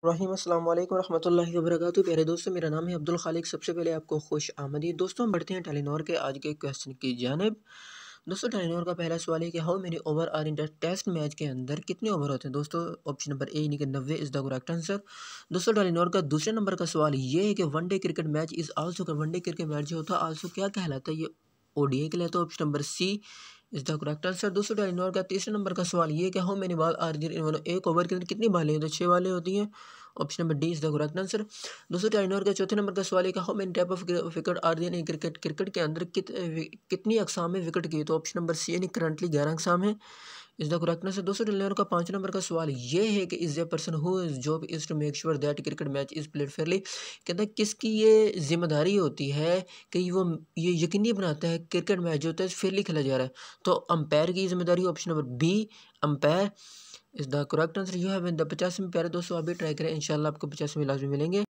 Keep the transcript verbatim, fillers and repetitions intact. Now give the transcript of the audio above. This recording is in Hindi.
रहीम अस्सलाम वालेकुम रहमतुल्लाहि व बरकातुहू। प्यारे दोस्तों, मेरा नाम है अब्दुल खालिक। सबसे पहले आपको खुश आमदीद। दोस्तों, बढ़ते हैं टेलीनॉर के आज के क्वेश्चन की जानिब। दोस्तों, टेलीनॉर का पहला सवाल है कि how many over are in test match के अंदर कितने ओवर होते हैं। दोस्तों, ऑप्शन नंबर ए यानी कि नब्बे इज़ द करेक्ट आंसर। दोस्तों, टेलीनॉर का दूसरे नंबर का सवाल ये है कि one day cricket match is also का वनडे क्रिकेट मैच जो होता है आल्सो क्या कहलाता है। ये ओडीआई कहलाता है। Option number C is the correct answer. दोस्तों, टेलीनॉर का तीसरे नंबर का सवाल ये है कि how many ball are there in one, एक ओवर के अंदर कितनी बालें हैं। तो छः बालें होती हैं। Option number D is the correct answer. दोस्तों, टेलीनॉर का चौथे नंबर का सवाल है कि how many type of wicket are there in cricket, cricket के अंदर कित कितनी अकसाम में विकेट की। तो ऑप्शन नंबर सी यानी करंटली ग्यारह अकसाम है इज़ द करेक्ट आंसर। दोस्तों, टेलीनॉर का पाँच नंबर का सवाल ये है कि is a person who is job is to make sure that cricket match is played fairly. कहता है किसकी ये जिम्मेदारी होती है कि वो ये यकीनी बनाता है क्रिकेट मैच जो होता है फेयरली खेला जा रहा है। तो अंपायर की जिम्मेदारी। Option number B umpire is the correct answer. You have in the पचास में। प्यारे दोस्तों, आप भी ट्राई करें, इंशाल्लाह आपको पचास में लाजमी मिलेंगे।